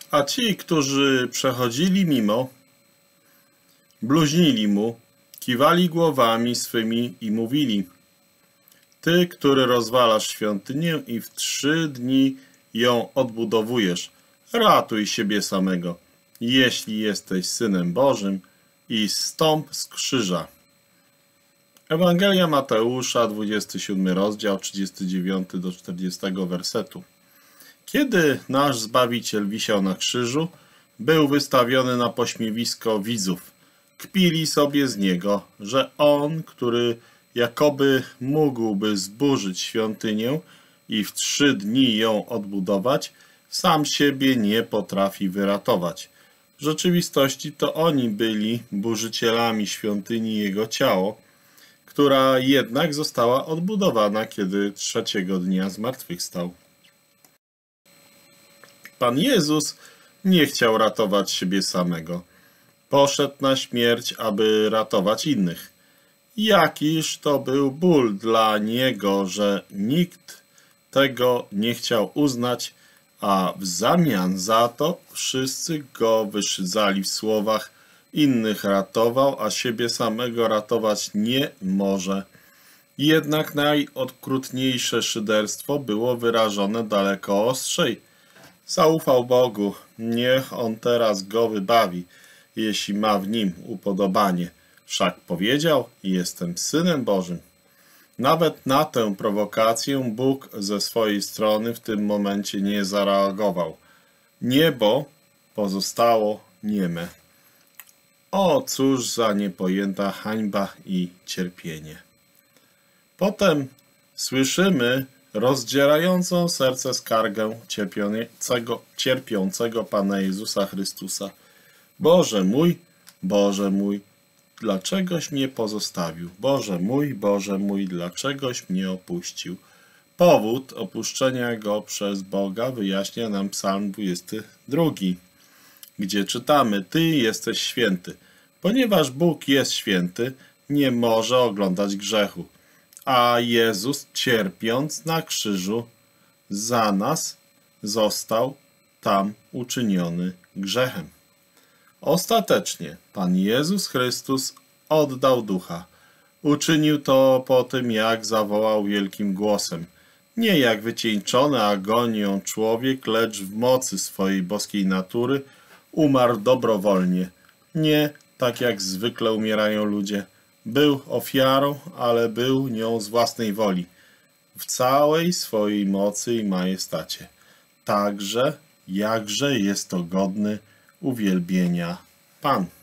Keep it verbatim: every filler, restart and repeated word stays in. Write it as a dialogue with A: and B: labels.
A: A ci, którzy przechodzili mimo, bluźnili mu, kiwali głowami swymi i mówili: Ty, który rozwalasz świątynię i w trzy dni ją odbudowujesz, ratuj siebie samego, jeśli jesteś Synem Bożym, i zstąp z krzyża. Ewangelia Mateusza, dwudziesty siódmy rozdział, trzydziesty dziewiąty do czterdziestego wersetu. Kiedy nasz Zbawiciel wisiał na krzyżu, był wystawiony na pośmiewisko widzów. Kpili sobie z niego, że on, który jakoby mógłby zburzyć świątynię i w trzy dni ją odbudować, sam siebie nie potrafi wyratować. W rzeczywistości to oni byli burzycielami świątyni Jego ciało, która jednak została odbudowana, kiedy trzeciego dnia zmartwychwstał. Pan Jezus nie chciał ratować siebie samego. Poszedł na śmierć, aby ratować innych. Jakiż to był ból dla Niego, że nikt tego nie chciał uznać, a w zamian za to wszyscy Go wyszydzali w słowach: innych ratował, a siebie samego ratować nie może. Jednak najokrutniejsze szyderstwo było wyrażone daleko ostrzej. Zaufał Bogu, niech On teraz go wybawi, jeśli ma w nim upodobanie. Wszak powiedział: jestem Synem Bożym. Nawet na tę prowokację Bóg ze swojej strony w tym momencie nie zareagował. Niebo pozostało nieme. O, cóż za niepojęta hańba i cierpienie. Potem słyszymy rozdzierającą serce skargę cierpiącego, cierpiącego Pana Jezusa Chrystusa. Boże mój, Boże mój, dlaczegoś mnie pozostawił? Boże mój, Boże mój, dlaczegoś mnie opuścił? Powód opuszczenia Go przez Boga wyjaśnia nam Psalm dwudziesty drugi, gdzie czytamy: Ty jesteś święty. Ponieważ Bóg jest święty, nie może oglądać grzechu. A Jezus, cierpiąc na krzyżu za nas, został tam uczyniony grzechem. Ostatecznie Pan Jezus Chrystus oddał Ducha. Uczynił to po tym, jak zawołał wielkim głosem. Nie jak wycieńczony agonią człowiek, lecz w mocy swojej boskiej natury umarł dobrowolnie. Nie tak jak zwykle umierają ludzie. Był ofiarą, ale był nią z własnej woli, w całej swojej mocy i majestacie. Także jakże jest to godny uwielbienia Pan.